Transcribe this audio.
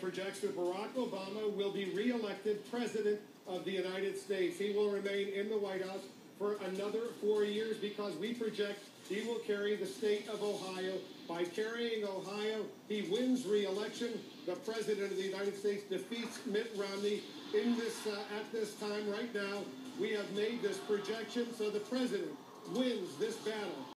projects that Barack Obama will be re-elected President of the United States. He will remain in the White House for another 4 years because we project he will carry the state of Ohio. By carrying Ohio, he wins re-election. The President of the United States defeats Mitt Romney at this time right now. We have made this projection, so the President wins this battle.